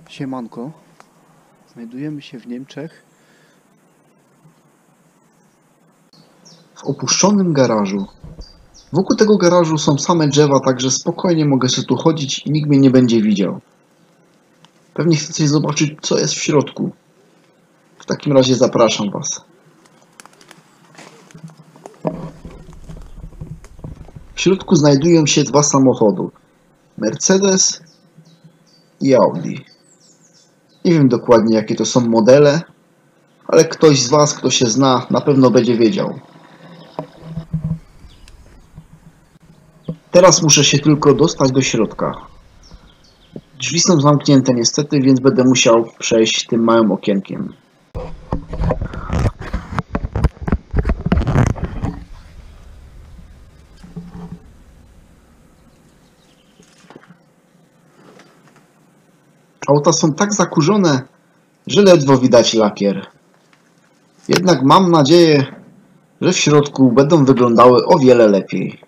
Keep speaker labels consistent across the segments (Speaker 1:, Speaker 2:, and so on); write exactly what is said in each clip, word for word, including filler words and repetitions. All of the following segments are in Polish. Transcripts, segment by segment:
Speaker 1: Siemanko, znajdujemy się w Niemczech
Speaker 2: w opuszczonym garażu. Wokół tego garażu są same drzewa, także spokojnie mogę sobie tu chodzić i nikt mnie nie będzie widział. Pewnie chcecie zobaczyć, co jest w środku. W takim razie zapraszam Was. W środku znajdują się dwa samochody. Mercedes i Audi. Nie wiem dokładnie, jakie to są modele, ale ktoś z Was, kto się zna, na pewno będzie wiedział. Teraz muszę się tylko dostać do środka. Drzwi są zamknięte niestety, więc będę musiał przejść tym małym okienkiem. Auta są tak zakurzone, że ledwo widać lakier. Jednak mam nadzieję, że w środku będą wyglądały o wiele lepiej.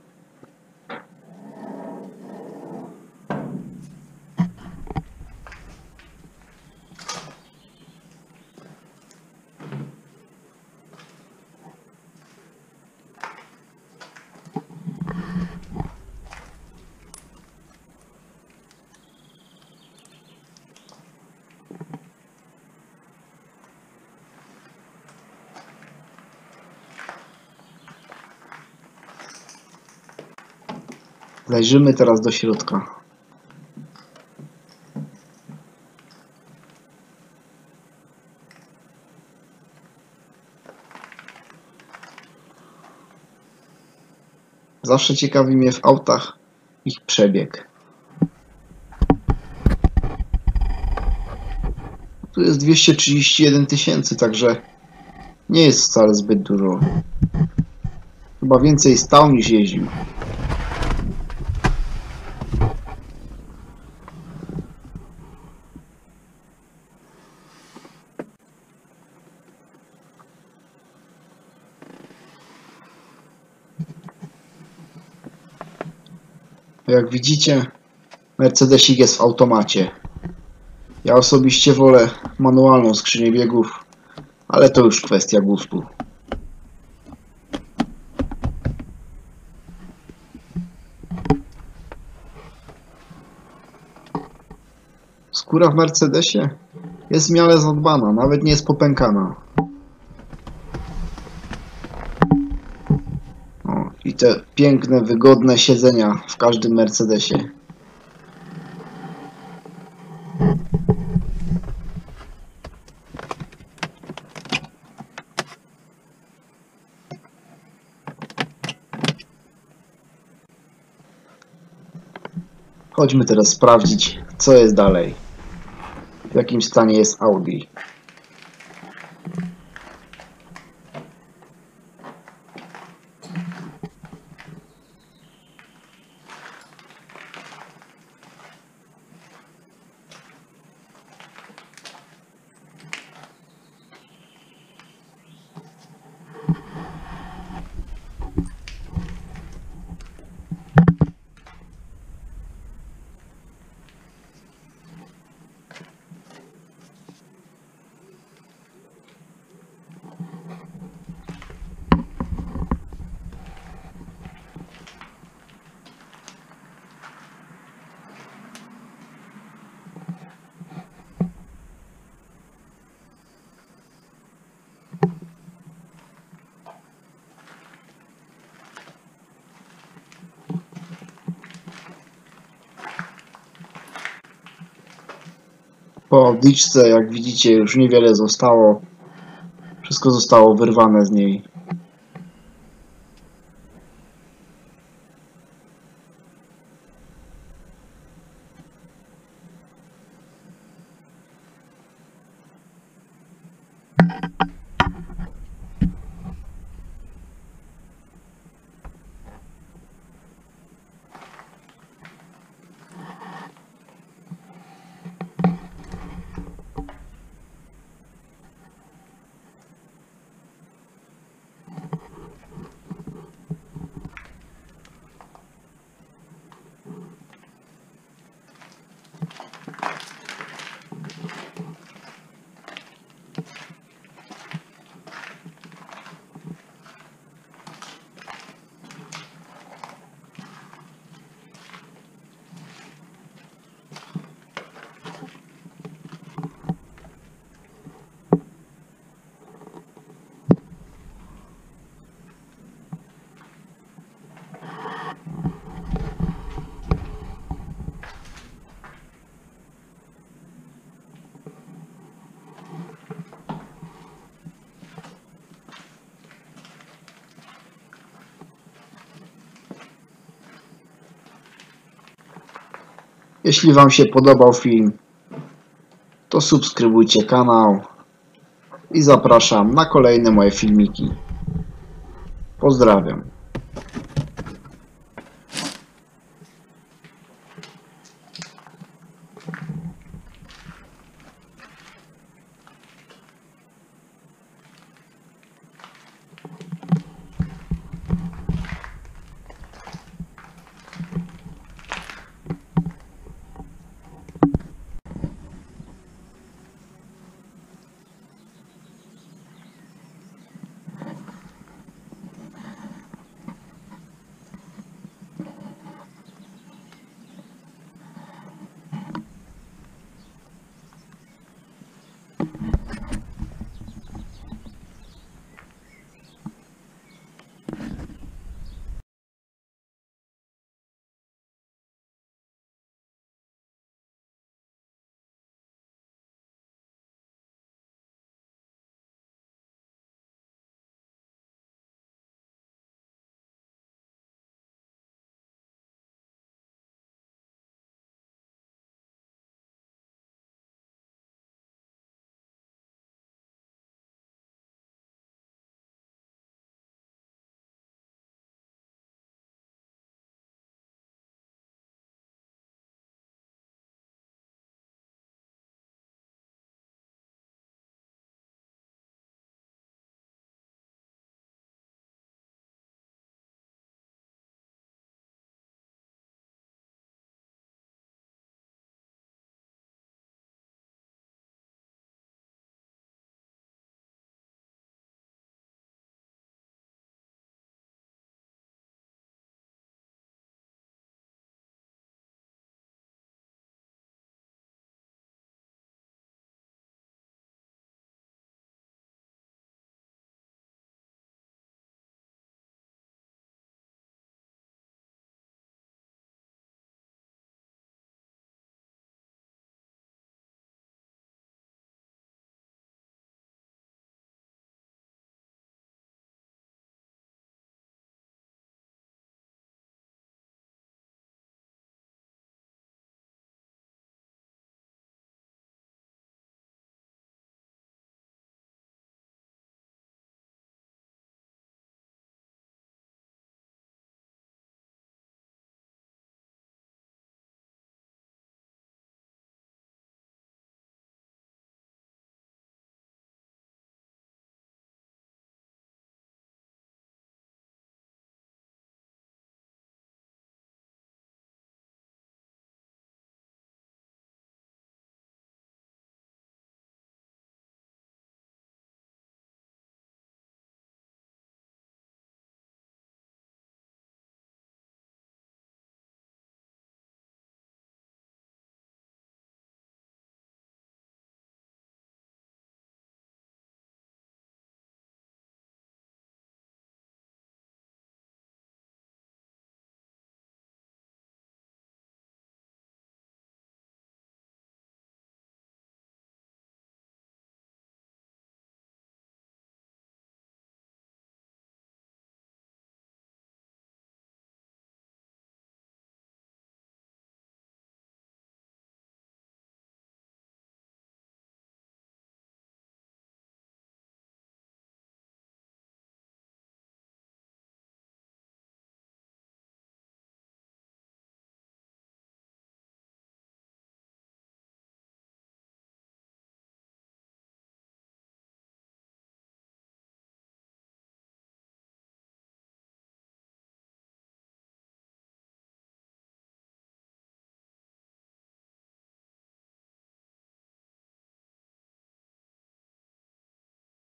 Speaker 2: Zajrzymy teraz do środka. Zawsze ciekawi mnie w autach ich przebieg. Tu jest dwieście trzydzieści jeden tysięcy, także nie jest wcale zbyt dużo. Chyba więcej stał niż jeździł. Jak widzicie, Mercedesik jest w automacie. Ja osobiście wolę manualną skrzynię biegów, ale to już kwestia gustu. Skóra w Mercedesie jest w miarę zadbana, nawet nie jest popękana. O, i te piękne, wygodne siedzenia w każdym Mercedesie. Chodźmy teraz sprawdzić, co jest dalej. W jakim stanie jest Audi. Po audiczce, jak widzicie, już niewiele zostało. Wszystko zostało wyrwane z niej. Jeśli Wam się podobał film, to subskrybujcie kanał i zapraszam na kolejne moje filmiki. Pozdrawiam.